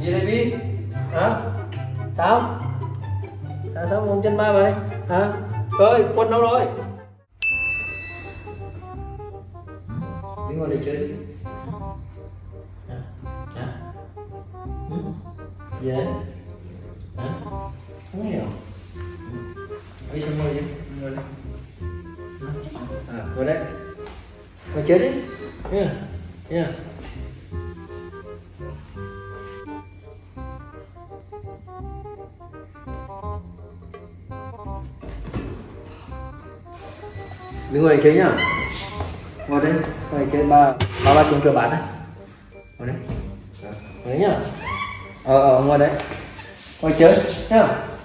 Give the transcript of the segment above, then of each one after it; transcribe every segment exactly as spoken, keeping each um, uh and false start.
Gì đây Bi? Hả? Sao? Sao sao không chân ba vậy? Hả? Ơi, quân đâu rồi? Bi ngồi đây chơi đi. Hả? Hả? Ừ? Gì đấy? Hả? Không hiểu. Đi xong ngồi đi, ngồi đây. À, ngồi đấy. Ngồi chơi đi. Nha. Nha. Đừng ngồi chơi nhá. Ngồi đây, ngồi chơi ba ba ba chung cơ bản này. Ngồi đấy. Ngồi đấy nhá. Ờ ờ ngồi đấy. Ngồi chơi nhá.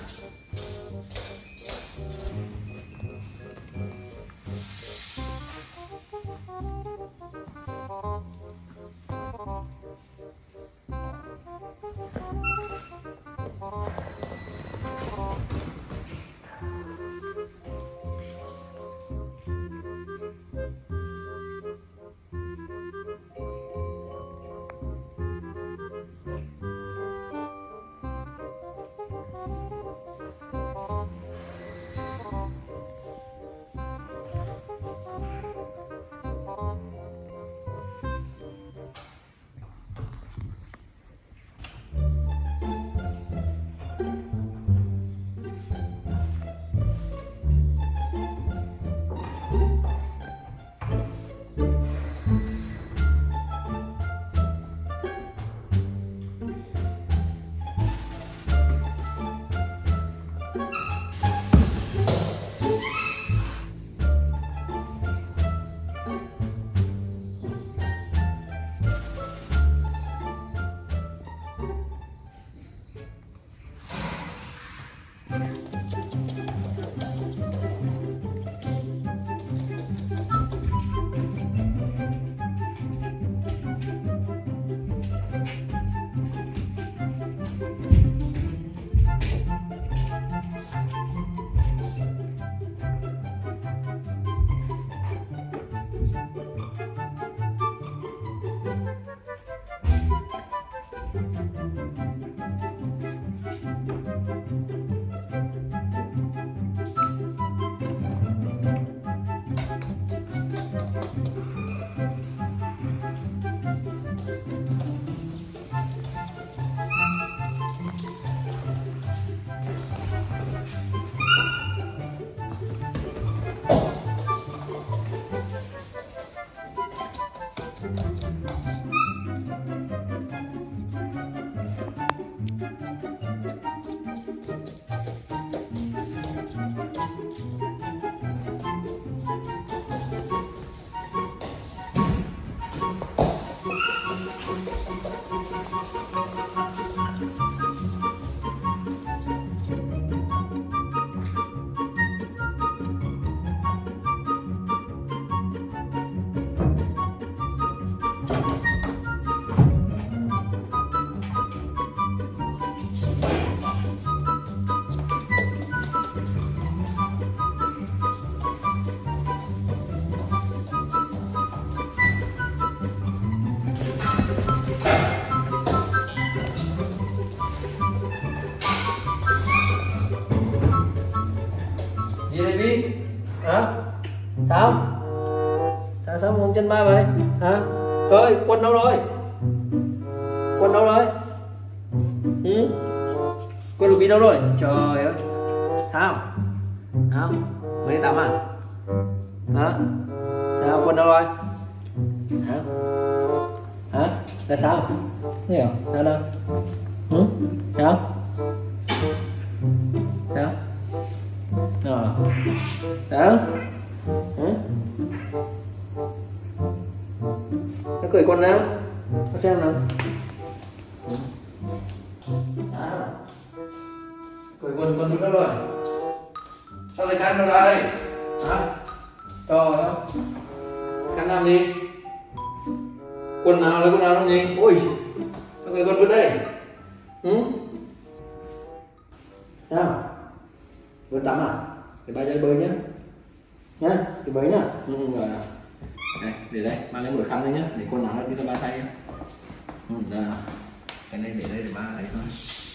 Gì đây Bi? Hả? Sao? Sao sao không chân ba vậy? Hả? Ơi, quân đâu rồi? Quân đâu rồi? Ừ? Quân của Bi đâu rồi? Trời ơi. Sao? Sao? Mới đi tắm à? Hả? Sao? Quân đâu rồi? Hả? Hả? Là sao? Không hiểu. Sao đâu? Ừ? Sao? Sao? Ờ. Sao? Ừ? Nó cười con nào? Nó xem nào. Sao? Cười con con đâu rồi? Sao lại khăn đâu ra đây? Hả? Trời ơi. Khăn làm gì? Quần nào lấy quần nào làm gì? Ôi, sao cười con vứt đây? Ừ? Sao? Vứt tắm à? Để ba chơi bơi nhé. Nhá, đi bơi nhá. Ừ, rồi. Đây, để đây, mang lấy một khăn đây nhá, để quần áo đi cho ba thay nhá. Ừ, rồi. Cái này để đây để ba ấy thôi.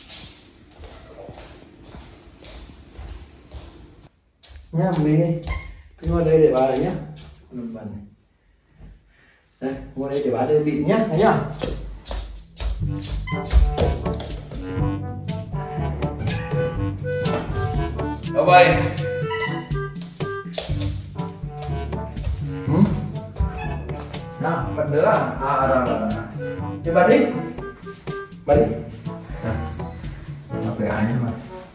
Nhá, mình đi ngồi đây để bà này nhá. Làm bàn này. Đây, ngồi đây để bà đây bịt nhá, thấy nhá. Đâu vậy? Ừ? Nào, bật nữa à? À, rồi, rồi, rồi. Thì bật đi. Bật đi. Nào. Nó phải ai nữa mà.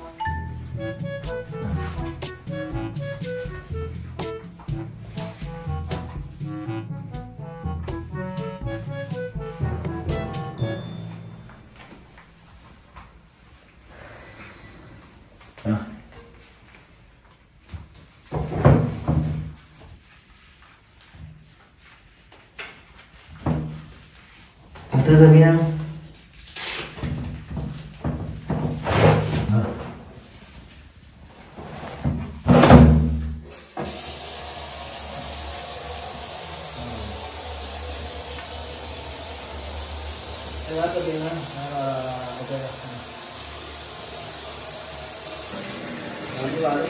Rồi. Từ từ nha. Đây là cái gì nữa? Ok rồi. Rồi đi vào đi.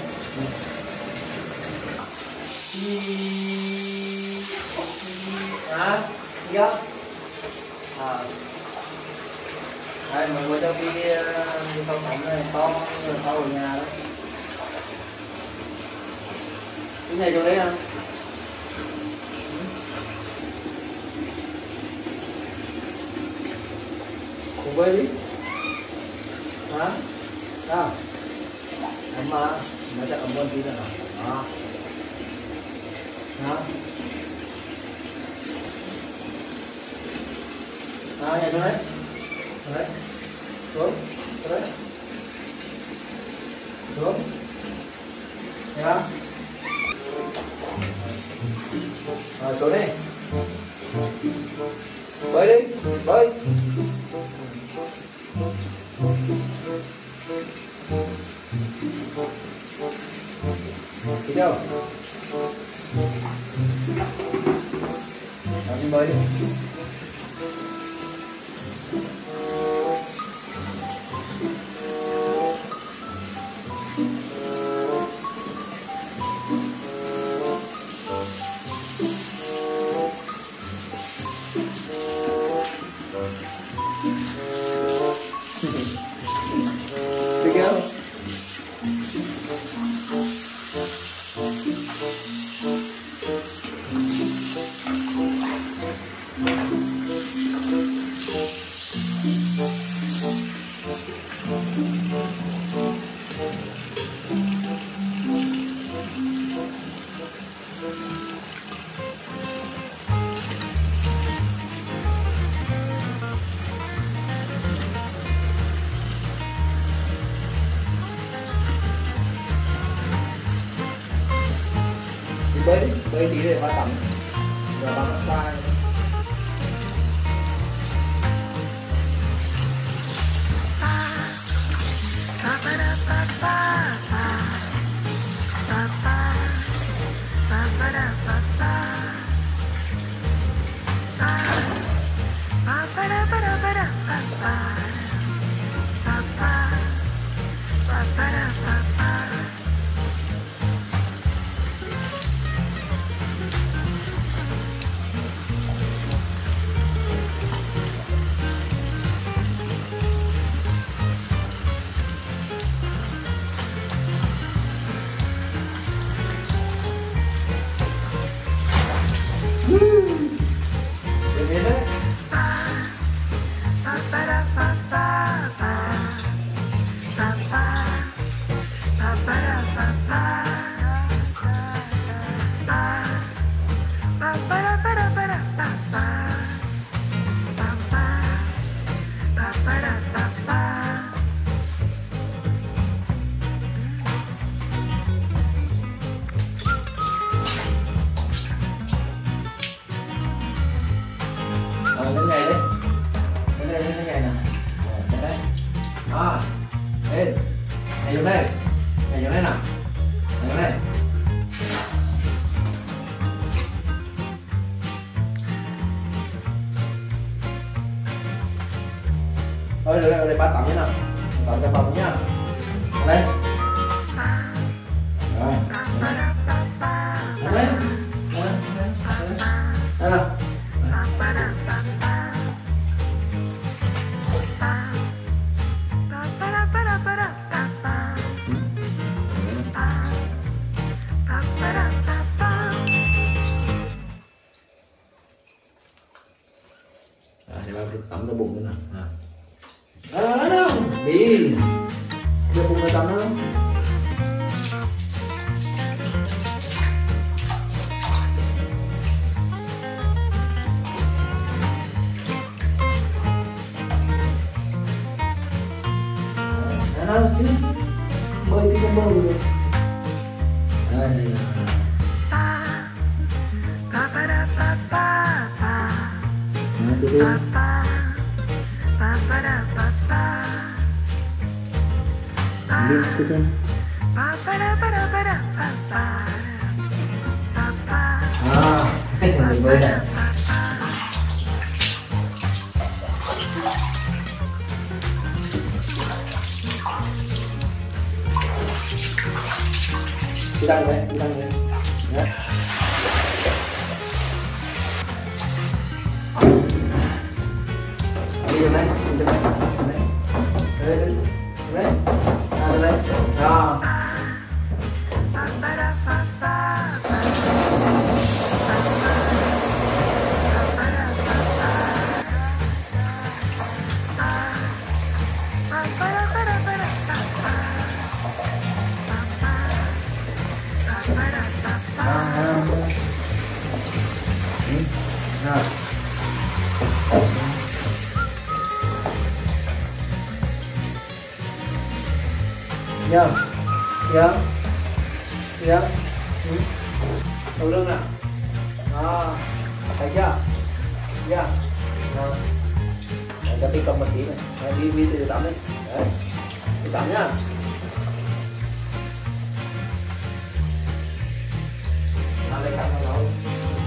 Hả? Gì không? À. Đây mọi người cho đi đi không thẳng này, to rồi to ở nhà đó. Cái này vô đấy không? Cùng với đi. Hả? Đâu? Ấm mà, nó chắc ấm hơn tí nữa nào. Đó. Đó. Đó, nhảy xuống đấy. Đấy. Xuống. Xuống đấy. Xuống. Thấy không? Rồi, xuống đi. Bơi đi. Bơi. Đi đâu? Rồi đi bơi đi. Đi không? Bơi đi, bơi tí để ba tắm và ba massage. Ờ, cái này đấy, cái này cái này nè, cái đây, à, ê, này vô đây, này vô đây nào, này vô đây. Thôi được rồi, đây ba tắm nhé nào. Tắm cho phòng nhá. Đây. Rồi. Đây. Đây. Đây nào. Tắm cho bụng nữa nè. À, đó đâu. Đi. Đưa bụng ra tắm nữa. Đó đâu chứ. Bơi thì không bơi được. Đây đây là. Nó chưa đi. Đi cái chân. À, mình bơi này. Đi đăng đấy, đi đăng đấy. Đấy. Đi lên đây, đi lên đây. Đây, đây, đây. À, đây, đây. Đó. Nhớ, nhớ, nhớ, đầu lưng nào, đó, thấy chưa, chưa, rồi, cho tí cầm một tí này, rồi, đi đi từ tắm đi, đấy, đi tắm nhá, làm lấy khăn vào đâu,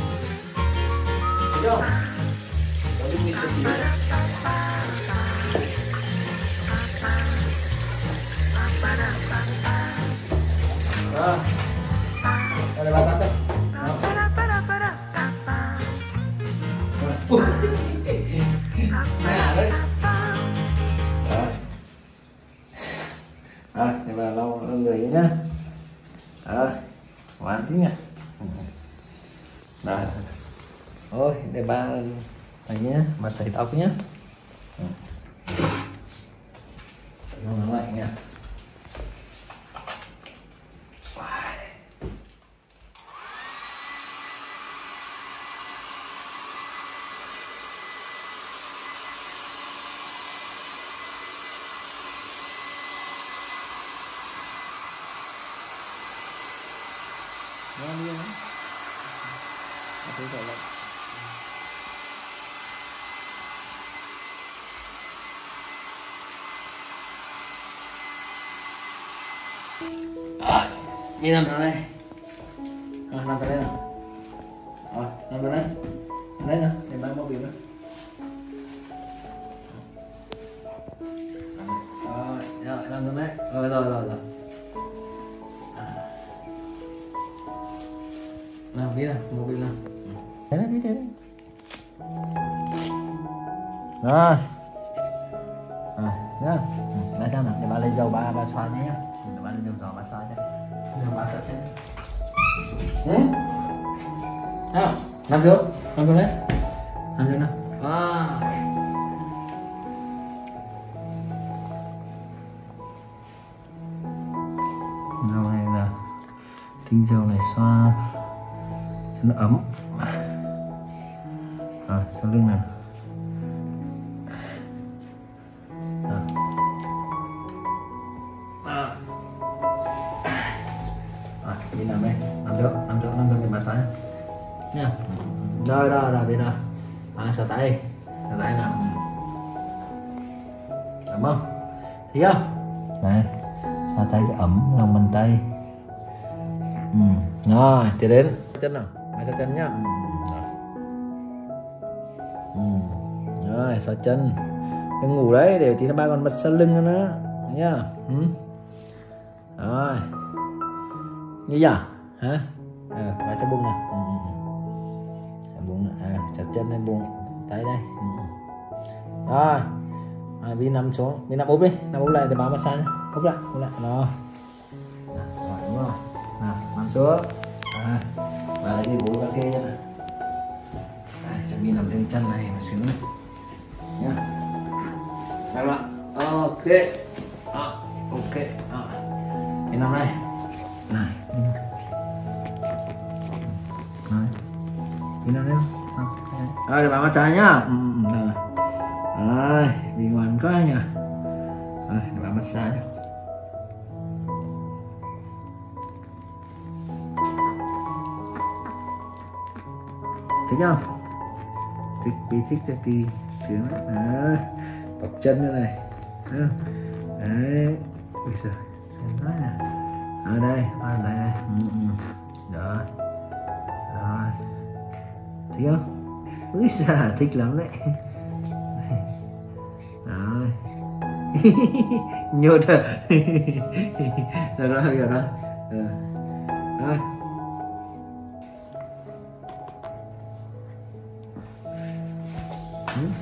thấy chưa, rồi đi đi từ tí này. Đó. Đây là ba tắt đây. Mẹ đấy. Rồi. Rồi, thì vào lau lau người nhá. Rồi. Hoàn tí nha. Rồi. Ôi, để ba này nhé, ba sấy tóc nhé. Nó lạnh nha. Ngon luôn đấy. Thế rồi lại. Rồi, đi nằm vào đây. Rồi, nằm vào đây nào. Rồi, nằm vào đây. Nằm đây nào, để mang bao bì nữa. Rồi, rồi, nằm vào đây. Rồi, rồi, rồi, rồi. Nào, đi nào, một bên nào. Thế đấy, đi thế đấy. Rồi. Rồi, nhá. Đây cho nào, để bà lấy dầu ba ba xoa nhé. Để bà lấy dầu dầu ba xoa nhé. Dầu ba sợ thế. Ừ? Nào, nằm xuống, nằm xuống đấy. Nằm xuống nào. Wow. Dầu này là tinh dầu này xoa cho nó ấm. Rồi, sau lưng này. Rồi, đi nằm đây, nằm chỗ, nằm chỗ, nằm chỗ để bà xoa nha. Rồi, rồi, rồi, đi rồi. À, sờ tay, sờ tay nào. Ấm không? Thấy không? Đây, xoa tay cho ấm lòng bàn tay. Ừ. Rồi, tiếp đến chân nào, hai xoa chân nhá. Ừ. Rồi, xoa chân. Đừng ngủ đấy, để tí nó ba còn bật sau lưng nữa nhá. Ừ. Rồi như giờ hả? À, và cho bụng này. Ừ. Bụng này. À, chặt chân lên bụng tay đây. Ừ. Rồi à, đi nằm xuống, đi nằm úp đi, nằm úp lại để báo massage nhé. Úp lại, úp lại rồi. Rồi đúng rồi. Nào, nằm xuống. À, và lấy cái búa ra kia nhá. Chuẩn bị nằm trên chân này mà xíu này nhá. Nằm lại. Ok. Đó. Ok. Đó. Cái nằm đây. Này. Này. Cái nằm đây không? Rồi để báo massage nhá. Ừ, rồi. Rồi, đi ngoan quá nhỉ. Rồi, để báo massage nhá. Thích không? Thích, bị thích thì thì sướng lắm. Đấy, bọc chân nữa này. Đấy, đấy. Ui giời, xem nói nè. Ở đây, ở đây này. Ừ, ừ. Rồi, rồi. Thích không? Ui giời, thích lắm đấy. Rồi. Nhột rồi. Rồi, rồi, rồi, rồi. Rồi. Hmm?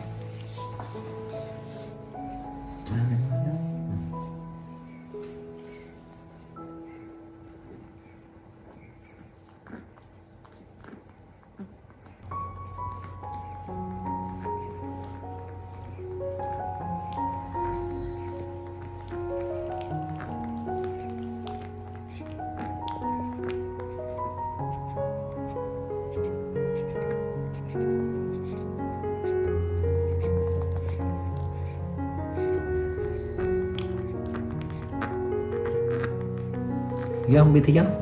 Ghê không, biết thích không?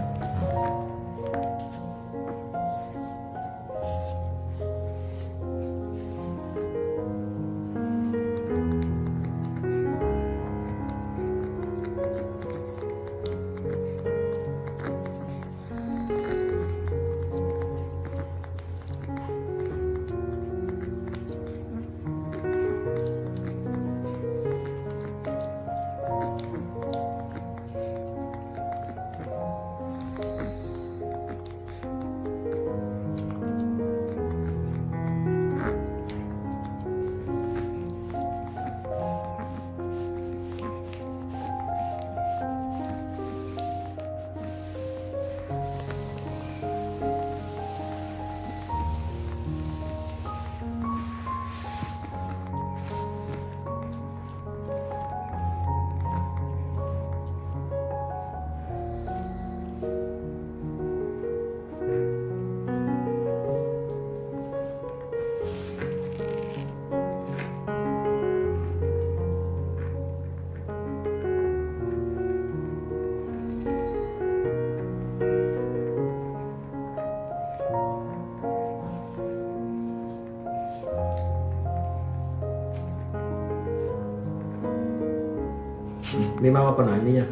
Đi mama còn lại đi nha.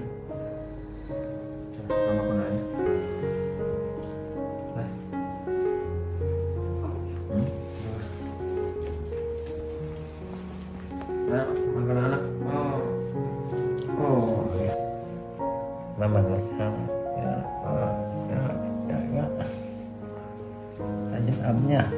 Mama còn lại. Đây. Ừ. Đó, mama còn lại đó. Oh. Oh. Mama rồi. Không. Đó. Đó. Đó. Đó. Anh rất ấm nha.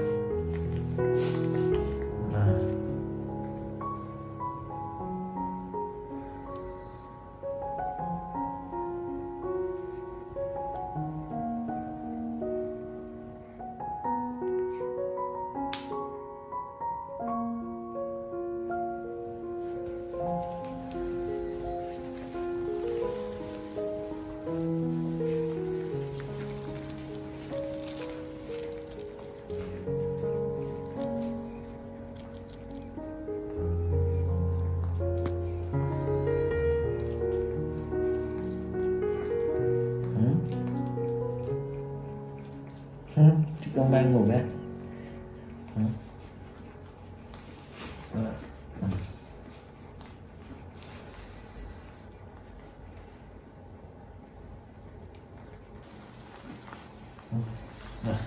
Chứ con mang ngủ ra. Ừ. Ừ.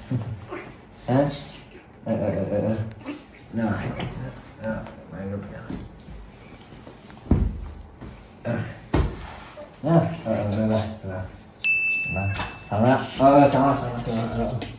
Hả? Ờ ờ ờ ờ. Nào. Nào, mày ngủ. nhá. Ờ, đây đây, đây. Xong rồi, ờ, xong rồi, xong rồi, xong rồi.